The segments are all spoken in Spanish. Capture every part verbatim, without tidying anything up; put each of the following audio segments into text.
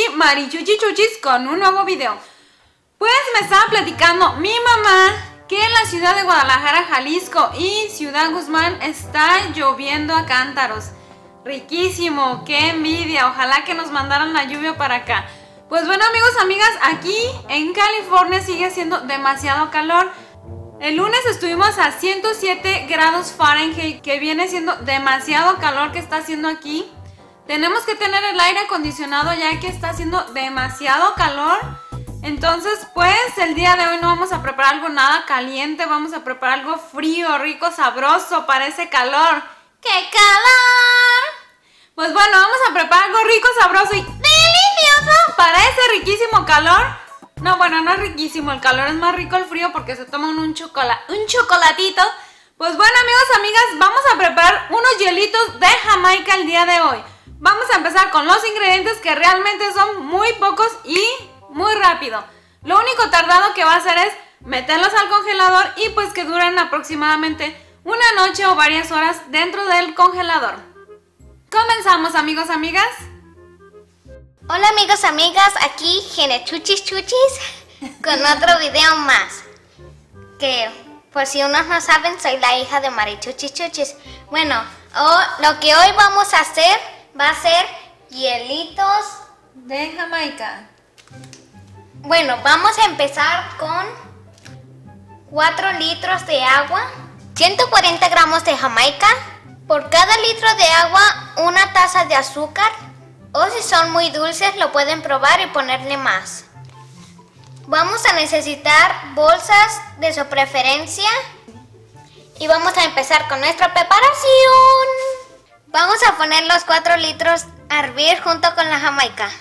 Marichuchi Chuchis con un nuevo video. Pues me estaba platicando mi mamá que en la ciudad de Guadalajara, Jalisco y Ciudad Guzmán está lloviendo a cántaros. Riquísimo, qué envidia, ojalá que nos mandaran la lluvia para acá. Pues bueno, amigos, amigas, aquí en California sigue haciendo demasiado calor. El lunes estuvimos a ciento siete grados Fahrenheit, que viene siendo demasiado calor que está haciendo aquí. Tenemos que tener el aire acondicionado ya que está haciendo demasiado calor. Entonces, pues, el día de hoy no vamos a preparar algo nada caliente. Vamos a preparar algo frío, rico, sabroso para ese calor. ¡Qué calor! Pues bueno, vamos a preparar algo rico, sabroso y delicioso para ese riquísimo calor. No, bueno, no es riquísimo, el calor es más rico el frío porque se toman un, chocola un chocolatito. Pues bueno, amigos, amigas, vamos a preparar unos hielitos de Jamaica el día de hoy. Vamos a empezar con los ingredientes que realmente son muy pocos y muy rápido. Lo único tardado que va a hacer es meterlos al congelador y pues que duren aproximadamente una noche o varias horas dentro del congelador. Comenzamos, amigos, amigas. Hola amigos, amigas, aquí Gene Chuchis Chuchis con otro video más. Que por si unos no saben, soy la hija de Marichuchis Chuchis. Bueno, oh, lo que hoy vamos a hacer va a ser hielitos de Jamaica. Bueno, vamos a empezar con cuatro litros de agua, ciento cuarenta gramos de Jamaica, por cada litro de agua una taza de azúcar. O si son muy dulces lo pueden probar y ponerle más. Vamos a necesitar bolsas de su preferencia. Y vamos a empezar con nuestra preparación. Vamos a poner los cuatro litros a hervir junto con la Jamaica.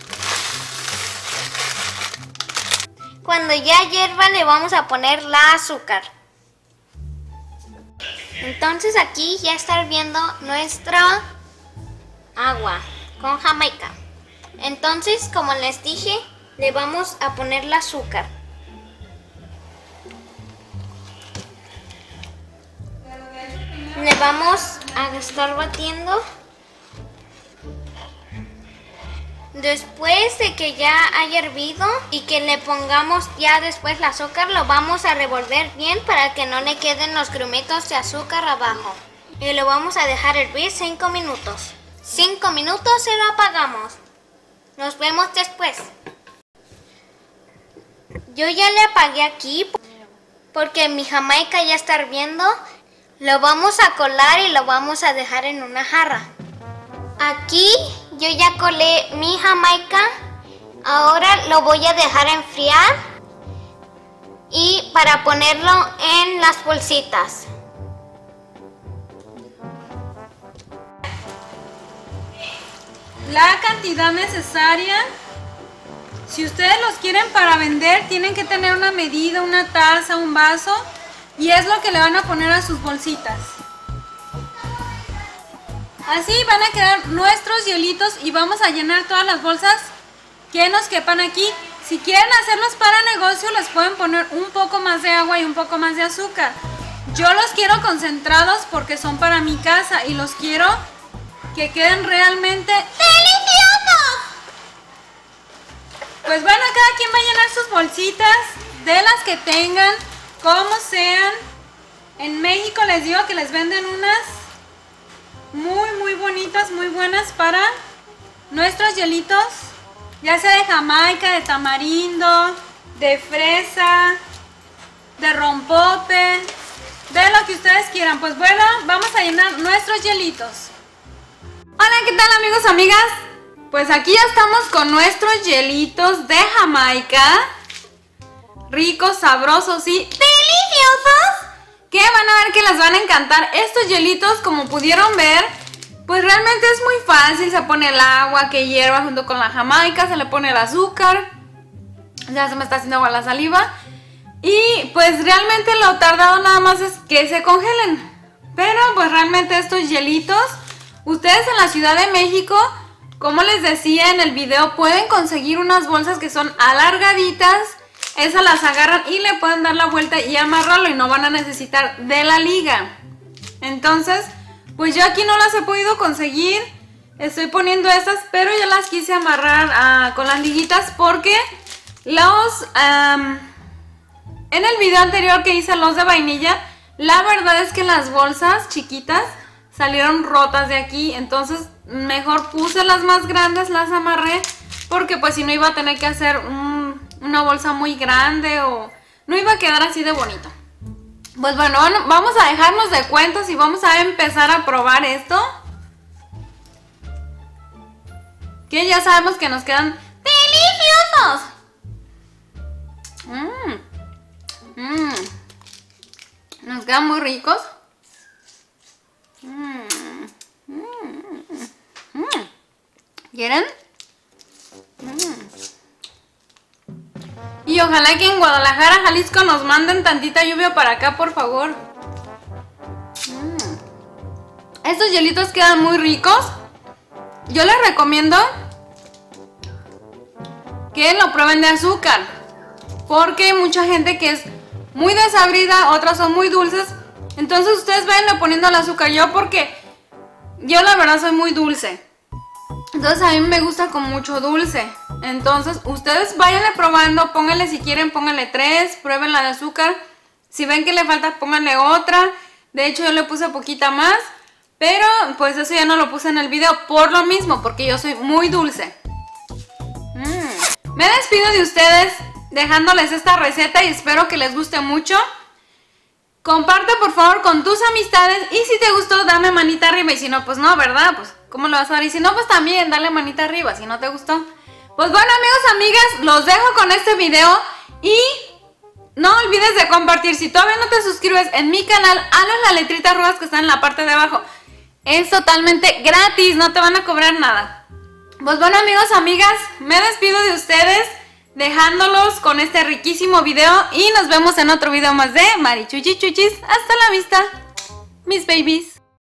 Cuando ya hierva le vamos a poner la azúcar. Entonces aquí ya está hirviendo nuestra agua con Jamaica. Entonces, como les dije, le vamos a poner el azúcar. Le vamos a estar batiendo. Después de que ya haya hervido y que le pongamos ya después el azúcar, lo vamos a revolver bien para que no le queden los grumitos de azúcar abajo. Y lo vamos a dejar hervir cinco minutos. cinco minutos y lo apagamos. Nos vemos después. Yo ya le apagué aquí porque mi Jamaica ya está hirviendo. Lo vamos a colar y lo vamos a dejar en una jarra. Aquí yo ya colé mi Jamaica. Ahora lo voy a dejar enfriar y para ponerlo en las bolsitas. La cantidad necesaria. Si ustedes los quieren para vender, tienen que tener una medida, una taza, un vaso. Y es lo que le van a poner a sus bolsitas. Así van a quedar nuestros hielitos y vamos a llenar todas las bolsas que nos quepan aquí. Si quieren hacerlos para negocio, les pueden poner un poco más de agua y un poco más de azúcar. Yo los quiero concentrados porque son para mi casa y los quiero que queden realmente deliciosos. Pues bueno, cada quien va a llenar sus bolsitas de las que tengan, como sean. En México les digo que les venden unas muy muy bonitas, muy buenas para nuestros hielitos, ya sea de Jamaica, de tamarindo, de fresa, de rompope, de lo que ustedes quieran. Pues bueno, vamos a llenar nuestros hielitos. Hola, ¿qué tal, amigos, amigas? Pues aquí ya estamos con nuestros hielitos de Jamaica. Ricos, sabrosos y deliciosos. Que van a ver que les van a encantar estos hielitos. Como pudieron ver, pues realmente es muy fácil. Se pone el agua que hierva junto con la Jamaica. Se le pone el azúcar. Ya se me está haciendo agua la saliva. Y pues realmente lo tardado nada más es que se congelen. Pero pues realmente estos hielitos, ustedes en la Ciudad de México, como les decía en el video, pueden conseguir unas bolsas que son alargaditas. Esas las agarran y le pueden dar la vuelta y amarrarlo y no van a necesitar de la liga. Entonces, pues yo aquí no las he podido conseguir. estoy poniendo estas, pero ya las quise amarrar uh, con las liguitas porque los... Um, en el video anterior que hice los de vainilla, la verdad es que las bolsas chiquitas salieron rotas de aquí, entonces mejor puse las más grandes, las amarré, porque pues si no iba a tener que hacer un, una bolsa muy grande o no iba a quedar así de bonito. Pues bueno, vamos a dejarnos de cuentos y vamos a empezar a probar esto. Que ya sabemos que nos quedan deliciosos. Mmm. Mmm. Nos quedan muy ricos. Mmm. Mmm. Mmm. ¿Quieren? Mmm. Y ojalá que en Guadalajara, Jalisco nos manden tantita lluvia para acá, por favor. Mmm. Estos hielitos quedan muy ricos. Yo les recomiendo que lo prueben de azúcar, porque hay mucha gente que es muy desabrida, otras son muy dulces. Entonces ustedes vayan poniendo el azúcar. Yo porque yo la verdad soy muy dulce, entonces a mí me gusta con mucho dulce. Entonces ustedes vayanle probando, pónganle si quieren, pónganle tres, prueben la de azúcar. Si ven que le falta, pónganle otra. De hecho yo le puse poquita más, pero pues eso ya no lo puse en el video por lo mismo, porque yo soy muy dulce. mm. Me despido de ustedes dejándoles esta receta y espero que les guste mucho. Comparte por favor con tus amistades y si te gustó dame manita arriba y si no pues no, ¿verdad? Pues ¿cómo lo vas a dar? Y si no pues también dale manita arriba si no te gustó. Pues bueno amigos, amigas, los dejo con este video y no olvides de compartir. Si todavía no te suscribes en mi canal, hazle las letritas rojas que están en la parte de abajo. Es totalmente gratis, no te van a cobrar nada. Pues bueno amigos, amigas, me despido de ustedes dejándolos con este riquísimo video y nos vemos en otro video más de Marichuchi Chuchis. Hasta la vista, mis babies.